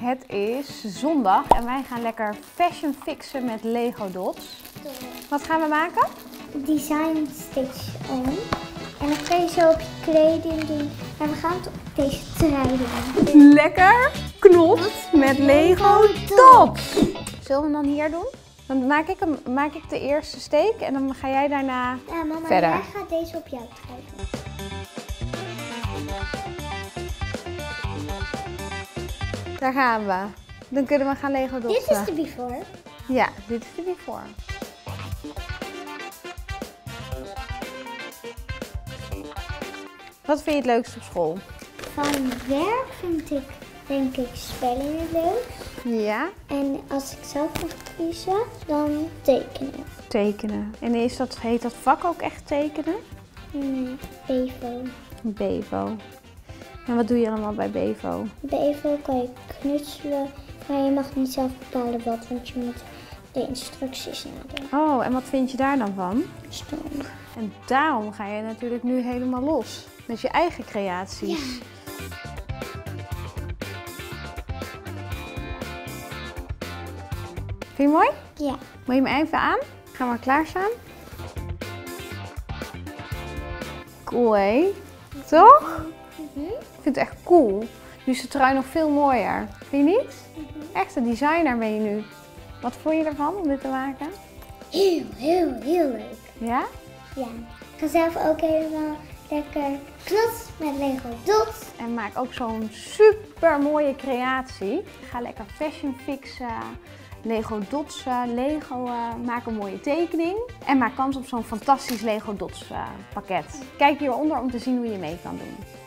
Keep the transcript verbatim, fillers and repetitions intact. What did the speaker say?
Het is zondag en wij gaan lekker fashion fixen met Lego dots. Wat gaan we maken? Design stitch on. En dan kan je zo op je kleding doen. En we gaan het op deze trui doen. Lekker knopt met Lego dots. Zullen we hem dan hier doen? Dan maak ik, hem, maak ik de eerste steek en dan ga jij daarna Ja, mama, verder. jij gaat deze op jouw trui doen. Daar gaan we. Dan kunnen we gaan Lego dotsen. Dit is de before. Ja, dit is de before. Wat vind je het leukst op school? Van werk vind ik denk ik spelling het leukst. Ja, En als ik zelf mag kiezen, dan tekenen. tekenen. En is dat, heet dat vak ook echt tekenen? Nee, Bevo. Bevo. En wat doe je allemaal bij Bevo? Bevo kan je knutselen, maar je mag niet zelf bepalen wat, want je moet de instructies nadoen. Oh, en wat vind je daar dan van? Stom. En daarom ga je natuurlijk nu helemaal los. Met je eigen creaties. Ja. Vind je het mooi? Ja. Moet je me even aan? Gaan we klaarstaan? Cool, hé? Toch? Mhm. Ik vind het echt cool. Nu is de trui nog veel mooier. Vind je niet? Echt een designer ben je nu. Wat vond je ervan om dit te maken? Heel, heel, heel leuk. Ja? Ja. Ik ga zelf ook helemaal lekker knots met Lego dots. En maak ook zo'n super mooie creatie. Ga lekker fashion fixen, Lego dotsen, Lego, uh, maak een mooie tekening. En maak kans op zo'n fantastisch Lego dots uh, pakket. Kijk hieronder om te zien hoe je mee kan doen.